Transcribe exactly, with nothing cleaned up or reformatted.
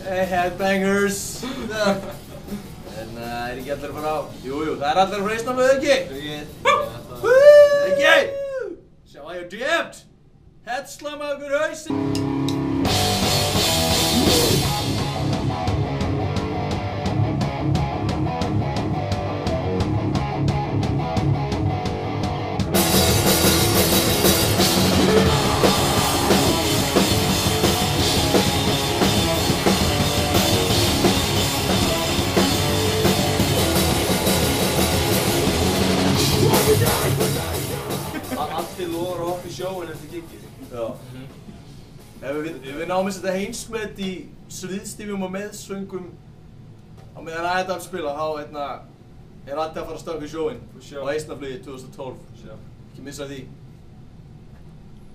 Hey headbangers! En það er ekki allir að fara á. Jú, jú, það er allir að fara Eistnaflug, ekki? Ekki! Sjá að ég er djept! Headslama ykkur hausinn! Allir lofar að hoppa í sjóinn eftir giggið. Já. Ef við, við náum að setja heimsmet í sviðstífum og meðsöngum á meðan Ædal spila, þá hérna, er allir að fara að stökkva í sjóinn á Eistnaflugi tvö þúsund og tólf. Ekki missa því.